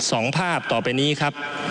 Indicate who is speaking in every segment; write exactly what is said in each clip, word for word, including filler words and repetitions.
Speaker 1: สองภาพต่อไปนี้ครับ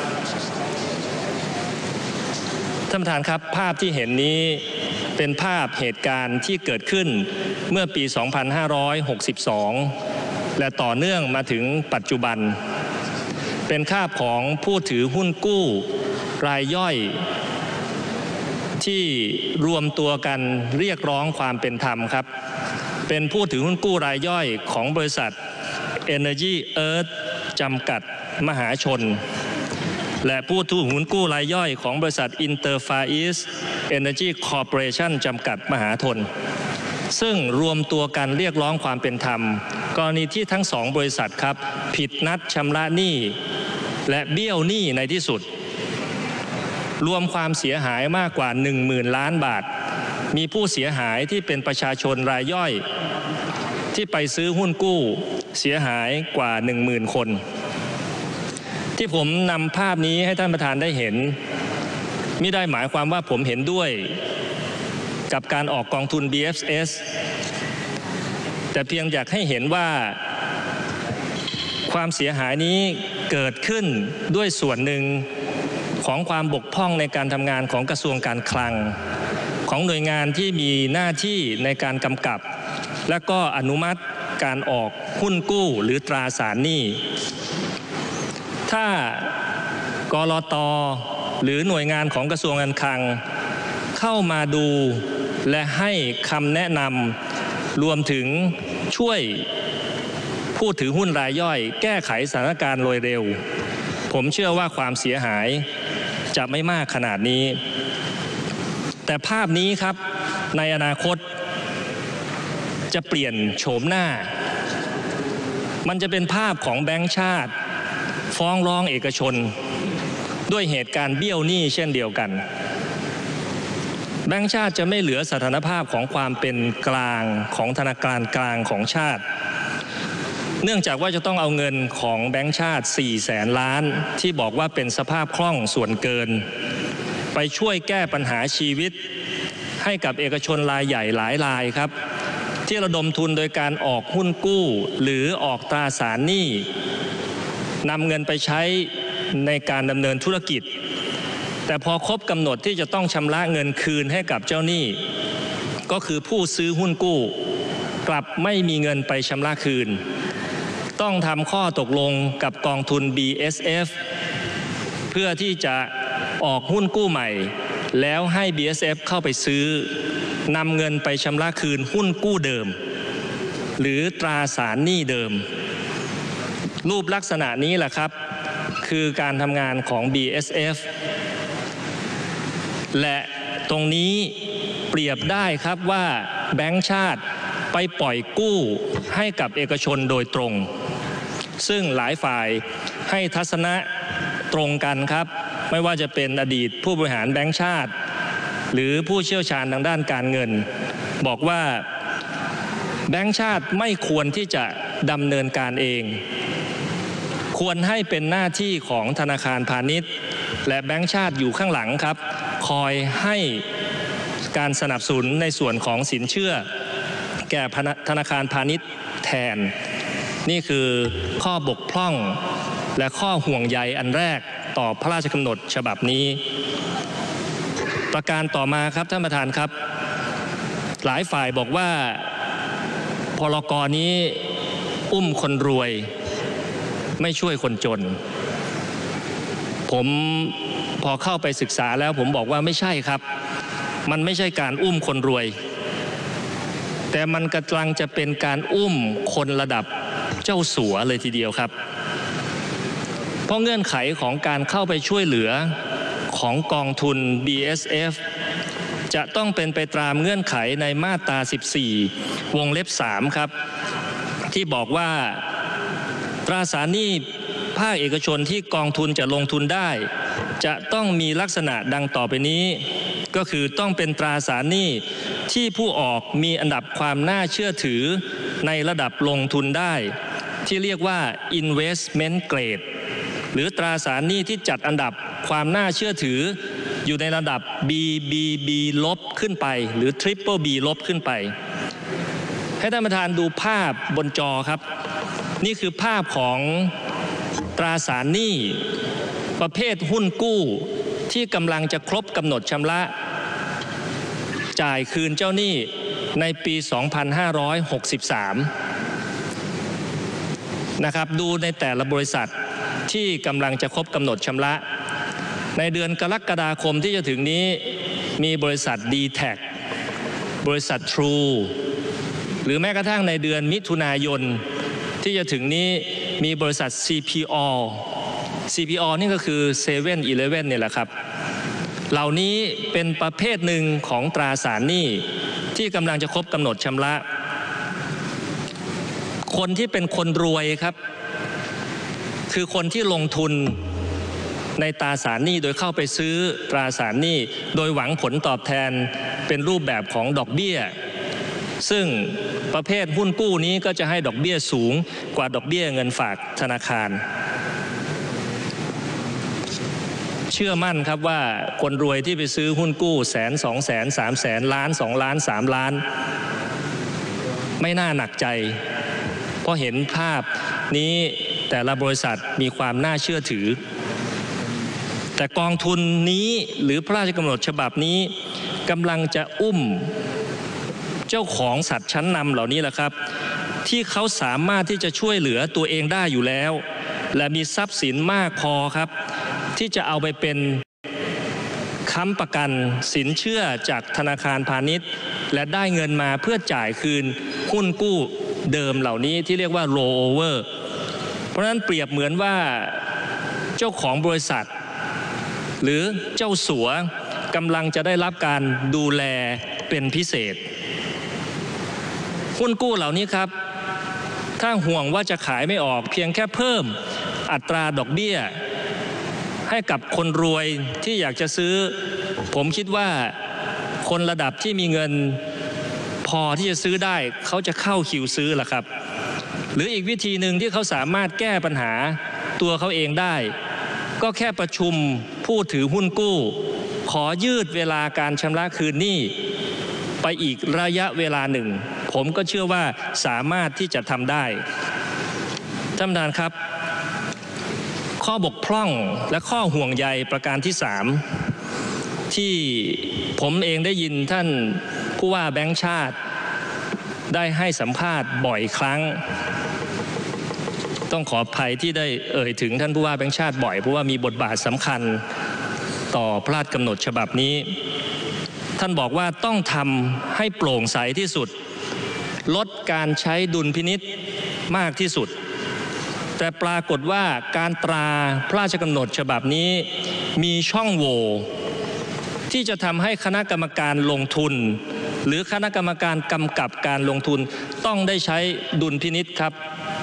Speaker 1: ท่านประธานครับภาพที่เห็นนี้เป็นภาพเหตุการณ์ที่เกิดขึ้นเมื่อปี สองพันห้าร้อยหกสิบสอง และต่อเนื่องมาถึงปัจจุบันเป็นภาพของผู้ถือหุ้นกู้รายย่อยที่รวมตัวกันเรียกร้องความเป็นธรรมครับเป็นผู้ถือหุ้นกู้รายย่อยของบริษัท Energy Earth จำกัดมหาชนและผู้ถือหุ้นกู้รายย่อยของบริษัท Interfar East Energy Corporation จำกัดมหาชนซึ่งรวมตัวกันเรียกร้องความเป็นธรรมกรณีที่ทั้งสองบริษัทครับผิดนัดชำระหนี้และเบี้ยวหนี้ในที่สุดรวมความเสียหายมากกว่า หนึ่งหมื่น ล้านบาทมีผู้เสียหายที่เป็นประชาชนรายย่อยที่ไปซื้อหุ้นกู้เสียหายกว่า หนึ่งหมื่น คนที่ผมนำภาพนี้ให้ท่านประธานได้เห็นมิได้หมายความว่าผมเห็นด้วยกับการออกกองทุน บี เอฟ เอส แต่เพียงอยากให้เห็นว่าความเสียหายนี้เกิดขึ้นด้วยส่วนหนึ่งของความบกพร่องในการทำงานของกระทรวงการคลังของหน่วยงานที่มีหน้าที่ในการกำกับและก็อนุมัติการออกหุ้นกู้หรือตราสารหนี้ถ้ากลต.หรือหน่วยงานของกระทรวงการคลังเข้ามาดูและให้คำแนะนำรวมถึงช่วยผู้ถือหุ้นรายย่อยแก้ไขสถานการณ์โดยเร็วผมเชื่อว่าความเสียหายจะไม่มากขนาดนี้แต่ภาพนี้ครับในอนาคตจะเปลี่ยนโฉมหน้ามันจะเป็นภาพของแบงก์ชาติฟ้องร้องเอกชนด้วยเหตุการณ์เบี้ยวหนี้เช่นเดียวกันแบงก์ชาติจะไม่เหลือสถานภาพของความเป็นกลางของธนาคารกลางของชาติเนื่องจากว่าจะต้องเอาเงินของแบงก์ชาติสี่แสนล้านที่บอกว่าเป็นสภาพคล่องส่วนเกินไปช่วยแก้ปัญหาชีวิตให้กับเอกชนรายใหญ่หลายรายครับที่ระดมทุนโดยการออกหุ้นกู้หรือออกตราสารหนี้นำเงินไปใช้ในการดำเนินธุรกิจแต่พอครบกำหนดที่จะต้องชำระเงินคืนให้กับเจ้าหนี้ก็คือผู้ซื้อหุ้นกู้กลับไม่มีเงินไปชำระคืนต้องทำข้อตกลงกับกองทุน บี เอส เอฟ เพื่อที่จะออกหุ้นกู้ใหม่แล้วให้ บี เอส เอฟ เข้าไปซื้อนำเงินไปชำระคืนหุ้นกู้เดิมหรือตราสารหนี้เดิมรูปลักษณะนี้แหละครับคือการทำงานของ บี เอส เอฟ และตรงนี้เปรียบได้ครับว่าแบงก์ชาติไปปล่อยกู้ให้กับเอกชนโดยตรงซึ่งหลายฝ่ายให้ทัศนะตรงกันครับไม่ว่าจะเป็นอดีตผู้บริหารแบงก์ชาติหรือผู้เชี่ยวชาญทางด้านการเงินบอกว่าแบงก์ชาติไม่ควรที่จะดำเนินการเองควรให้เป็นหน้าที่ของธนาคารพาณิชย์และแบงก์ชาติอยู่ข้างหลังครับคอยให้การสนับสนุนในส่วนของสินเชื่อแก่ธนาคารพาณิชย์แทนนี่คือข้อบกพร่องและข้อห่วงใยอันแรกต่อพระราชกำหนดฉบับนี้ประการต่อมาครับท่านประธานครับหลายฝ่ายบอกว่าพรก.นี้อุ้มคนรวยไม่ช่วยคนจนผมพอเข้าไปศึกษาแล้วผมบอกว่าไม่ใช่ครับมันไม่ใช่การอุ้มคนรวยแต่มันกำลังจะเป็นการอุ้มคนระดับเจ้าสัวเลยทีเดียวครับเพราะเงื่อนไขของการเข้าไปช่วยเหลือของกองทุน บี เอส เอฟ จะต้องเป็นไปตามเงื่อนไขในมาตราสิบสี่วงเล็บสามครับที่บอกว่าตราสารหนี้ภาคเอกชนที่กองทุนจะลงทุนได้จะต้องมีลักษณะดังต่อไปนี้ก็คือต้องเป็นตราสารหนี้ที่ผู้ออกมีอันดับความน่าเชื่อถือในระดับลงทุนได้ที่เรียกว่า investment grade หรือตราสารหนี้ที่จัดอันดับความน่าเชื่อถืออยู่ในระดับ บี บี บี ลบขึ้นไปหรือ Triple B ลบขึ้นไปให้ท่านประธานดูภาพบนจอครับนี่คือภาพของตราสารหนี้ประเภทหุ้นกู้ที่กำลังจะครบกำหนดชำระจ่ายคืนเจ้าหนี้ในปี สองพันห้าร้อยหกสิบสาม นะครับดูในแต่ละบริษัทที่กำลังจะครบกำหนดชำระในเดือนกรกฎาคมที่จะถึงนี้มีบริษัท ดี แท็ก บริษัท True หรือแม้กระทั่งในเดือนมิถุนายนที่จะถึงนี้มีบริษัท ซี พี โอ ซี พี โอ นี่ก็คือเซเว่นอีเลฟเว่นเนี่ยแหละครับเหล่านี้เป็นประเภทหนึ่งของตราสารหนี้ที่กำลังจะครบกำหนดชำระคนที่เป็นคนรวยครับคือคนที่ลงทุนในตราสารหนี้โดยเข้าไปซื้อตราสารหนี้โดยหวังผลตอบแทนเป็นรูปแบบของดอกเบี้ยซึ่งประเภทหุ้นกู้นี้ก็จะให้ดอกเบี้ยสูงกว่าดอกเบี้ยเงินฝากธนาคารเชื่อมั่นครับว่าคนรวยที่ไปซื้อหุ้นกู้แสนสองแสนสามแสนล้านสองล้านสามล้านไม่น่าหนักใจเพราะเห็นภาพนี้แต่ละบริษัทมีความน่าเชื่อถือแต่กองทุนนี้หรือพระราชกำหนดฉบับนี้กำลังจะอุ้มเจ้าของสัตว์ชั้นนำเหล่านี้แหละครับที่เขาสามารถที่จะช่วยเหลือตัวเองได้อยู่แล้วและมีทรัพย์สินมากพอครับที่จะเอาไปเป็นค้ำประกันสินเชื่อจากธนาคารพาณิชย์และได้เงินมาเพื่อจ่ายคืนหุ้นกู้เดิมเหล่านี้ที่เรียกว่า roll over เพราะฉะนั้นเปรียบเหมือนว่าเจ้าของบริษัทหรือเจ้าสัวกำลังจะได้รับการดูแลเป็นพิเศษหุ้นกู้เหล่านี้ครับถ้าห่วงว่าจะขายไม่ออกเพียงแค่เพิ่มอัตราดอกเบี้ยให้กับคนรวยที่อยากจะซื้อผมคิดว่าคนระดับที่มีเงินพอที่จะซื้อได้เขาจะเข้าคิวซื้อล่ะครับหรืออีกวิธีหนึ่งที่เขาสามารถแก้ปัญหาตัวเขาเองได้ก็แค่ประชุมผู้ถือหุ้นกู้ขอยืดเวลาการชำระคืนหนี้ไปอีกระยะเวลาหนึ่งผมก็เชื่อว่าสามารถที่จะทำได้ท่านประธานครับข้อบกพร่องและข้อห่วงใยประการที่สามที่ผมเองได้ยินท่านผู้ว่าแบงก์ชาติได้ให้สัมภาษณ์บ่อยครั้งต้องขออภัยที่ได้เอ่ยถึงท่านผู้ว่าแบงก์ชาติบ่อยเพราะว่ามีบทบาทสำคัญต่อพระราชกำหนดฉบับนี้ท่านบอกว่าต้องทำให้โปร่งใสที่สุดลดการใช้ดุลพินิจมากที่สุดแต่ปรากฏว่าการตราพระราชกำหนดฉบับนี้มีช่องโหว่ที่จะทำให้คณะกรรมการลงทุนหรือคณะกรรมการกำกับการลงทุนต้องได้ใช้ดุลพินิจครับ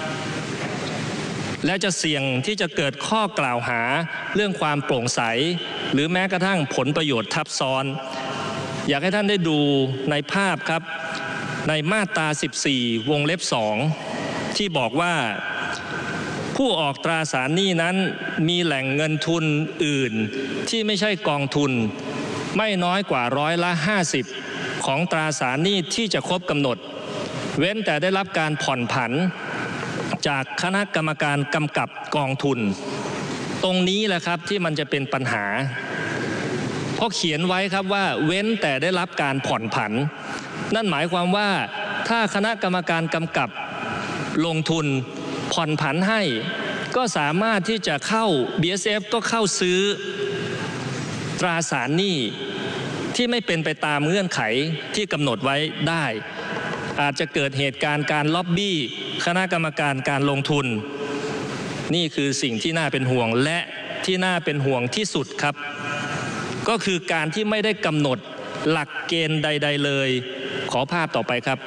Speaker 1: และจะเสี่ยงที่จะเกิดข้อกล่าวหาเรื่องความโปร่งใสหรือแม้กระทั่งผลประโยชน์ทับซ้อนอยากให้ท่านได้ดูในภาพครับในมาตราสิบสี่วงเล็บสองที่บอกว่าผู้ออกตราสารหนี้นั้นมีแหล่งเงินทุนอื่นที่ไม่ใช่กองทุนไม่น้อยกว่าร้อยละห้าสิบของตราสารหนี้ที่จะครบกำหนดเว้นแต่ได้รับการผ่อนผันจากคณะกรรมการกำกับกองทุนตรงนี้แหละครับที่มันจะเป็นปัญหาเพราะเขียนไว้ครับว่าเว้นแต่ได้รับการผ่อนผันนั่นหมายความว่าถ้าคณะกรรมการกำกับลงทุนผ่อนผันให้ก็สามารถที่จะเข้า บี เอส เอฟ ก็เข้าซื้อตราสารหนี้ที่ไม่เป็นไปตามเงื่อนไขที่กำหนดไว้ได้อาจจะเกิดเหตุการณ์การล็อบบี้คณะกรรมการการลงทุนนี่คือสิ่งที่น่าเป็นห่วงและที่น่าเป็นห่วงที่สุดครับก็คือการที่ไม่ได้กำหนดหลักเกณฑ์ใดๆเลยขอภาพต่อไปครับ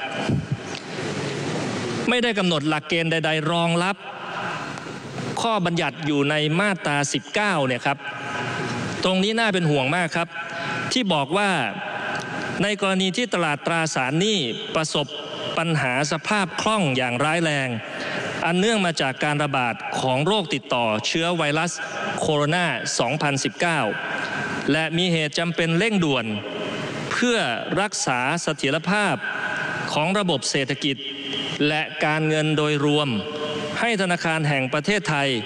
Speaker 1: ไม่ได้กำหนดหลักเกณฑ์ใดๆรองรับข้อบัญญัติอยู่ในมาตราสิบเก้าเนี่ยครับตรงนี้น่าเป็นห่วงมากครับที่บอกว่าในกรณีที่ตลาดตราสารหนี้ประสบปัญหาสภาพคล่องอย่างร้ายแรงอันเนื่องมาจากการระบาดของโรคติดต่อเชื้อไวรัสโคโรนา สองพันสิบเก้า และมีเหตุจำเป็นเร่งด่วนเพื่อรักษาเสถียรภาพของระบบเศรษฐกิจและการเงินโดยรวมให้ธนาคารแห่งประเทศไทย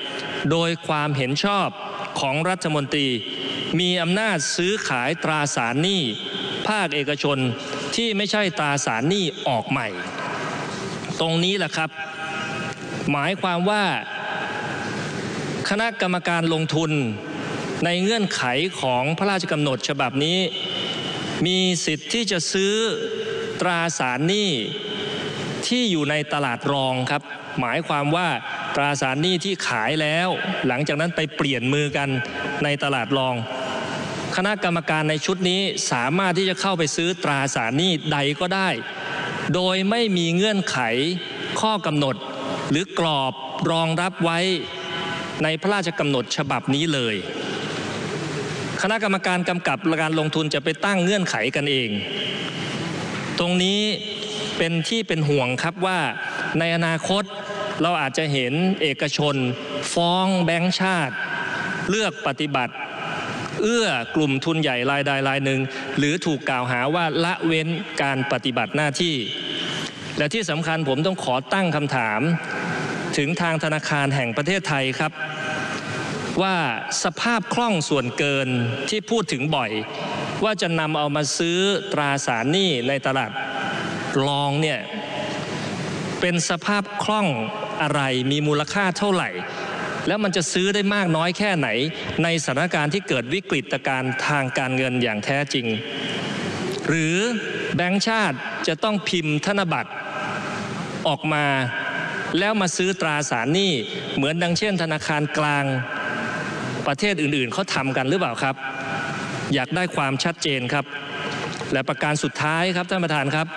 Speaker 1: โดยความเห็นชอบของรัฐมนตรีมีอำนาจซื้อขายตราสารหนี้ภาคเอกชนที่ไม่ใช่ตราสารหนี้ออกใหม่ตรงนี้แหละครับหมายความว่าคณะกรรมการลงทุนในเงื่อนไขของพระราชกำหนดฉบับนี้มีสิทธิ์ที่จะซื้อตราสารหนี้ที่อยู่ในตลาดรองครับหมายความว่าตราสารหนี้ที่ขายแล้วหลังจากนั้นไปเปลี่ยนมือกันในตลาดรองคณะกรรมการในชุดนี้สามารถที่จะเข้าไปซื้อตราสารหนี้ใดก็ได้โดยไม่มีเงื่อนไขข้อกำหนดหรือกรอบรองรับไว้ในพระราชกำหนดฉบับนี้เลยคณะกรรมการกำกับการลงทุนจะไปตั้งเงื่อนไขกันเองตรงนี้เป็นที่เป็นห่วงครับว่าในอนาคตเราอาจจะเห็นเอกชนฟ้องแบงก์ชาติเลือกปฏิบัติเอื้อกลุ่มทุนใหญ่รายใดรายหนึ่งหรือถูกกล่าวหาว่าละเว้นการปฏิบัติหน้าที่และที่สำคัญผมต้องขอตั้งคำถามถึงทางธนาคารแห่งประเทศไทยครับว่าสภาพคล่องส่วนเกินที่พูดถึงบ่อยว่าจะนำเอามาซื้อตราสารหนี้ในตลาดรองเนี่ยเป็นสภาพคล่องอะไรมีมูลค่าเท่าไหร่แล้วมันจะซื้อได้มากน้อยแค่ไหนในสถานการณ์ที่เกิดวิกฤตการณ์ทางการเงินอย่างแท้จริงหรือแบงก์ชาติจะต้องพิมพ์ธนบัตรออกมาแล้วมาซื้อตราสารหนี้เหมือนดังเช่นธนาคารกลางประเทศอื่นๆเขาทำกันหรือเปล่าครับอยากได้ความชัดเจนครับและประการสุดท้ายครับท่านประธานครับ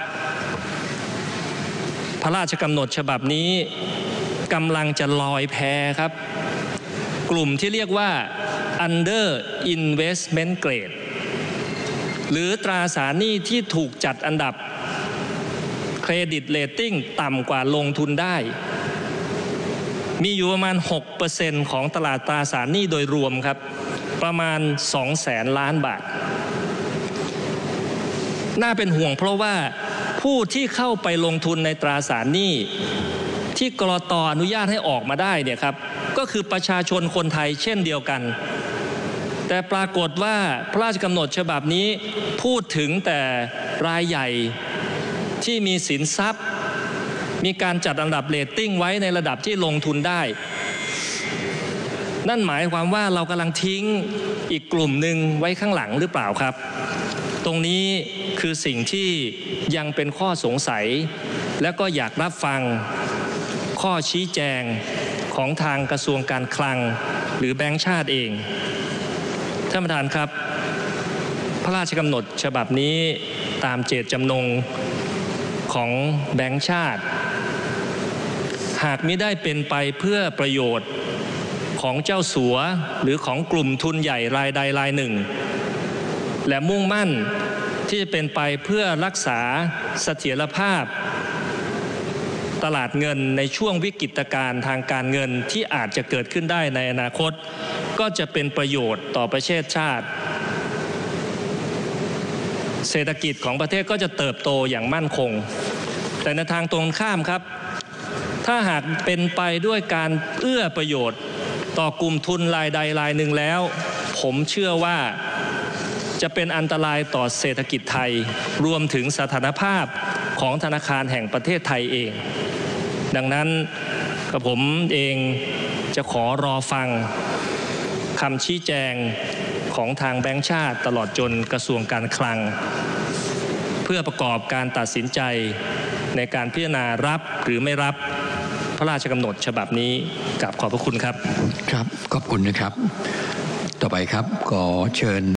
Speaker 1: พระราชกำหนดฉบับนี้กำลังจะลอยแพครับกลุ่มที่เรียกว่า under investment grade หรือตราสารหนี้ที่ถูกจัดอันดับเครดิตเรตติ้งต่ำกว่าลงทุนได้มีอยู่ประมาณ หกเปอร์เซ็นต์ ของตลาดตราสารหนี้โดยรวมครับประมาณ สองแสนล้านบาทน่าเป็นห่วงเพราะว่าผู้ที่เข้าไปลงทุนในตราสารหนี้ที่กลต.อนุญาตให้ออกมาได้เนี่ยครับก็คือประชาชนคนไทยเช่นเดียวกันแต่ปรากฏว่าพระราชกำหนดฉบับนี้พูดถึงแต่รายใหญ่ที่มีสินทรัพย์มีการจัดอันดับเรตติ้งไว้ในระดับที่ลงทุนได้นั่นหมายความว่าเรากำลังทิ้งอีกกลุ่มหนึ่งไว้ข้างหลังหรือเปล่าครับตรงนี้คือสิ่งที่ยังเป็นข้อสงสัยและก็อยากรับฟังข้อชี้แจงของทางกระทรวงการคลังหรือแบงก์ชาติเองท่านประธานครับพระราชกำหนดฉบับนี้ตามเจตจำนงของแบงก์ชาติหากมิได้เป็นไปเพื่อประโยชน์ของเจ้าสัวหรือของกลุ่มทุนใหญ่รายใดรายหนึ่งและมุ่งมั่นที่จะเป็นไปเพื่อรักษาเสถียรภาพตลาดเงินในช่วงวิกฤตการณ์ทางการเงินที่อาจจะเกิดขึ้นได้ในอนาคตก็จะเป็นประโยชน์ต่อประเทศชาติเศรษฐกิจของประเทศก็จะเติบโตอย่างมั่นคงแต่ในทางตรงข้ามครับถ้าหากเป็นไปด้วยการเอื้อประโยชน์ต่อกลุ่มทุนรายใดรายหนึ่งแล้วผมเชื่อว่าจะเป็นอันตรายต่อเศรษฐกิจไทยรวมถึงสถานภาพของธนาคารแห่งประเทศไทยเองดังนั้นกับผมเองจะขอรอฟังคำชี้แจงของทางแบงก์ชาติตลอดจนกระทรวงการคลังเพื่อประกอบการตัดสินใจในการพิจารณารับหรือไม่รับพระราชกำหนดฉบับนี้กราบขอบพระคุณครับ
Speaker 2: ครับขอบคุณนะครับต่อไปครับขอเชิญ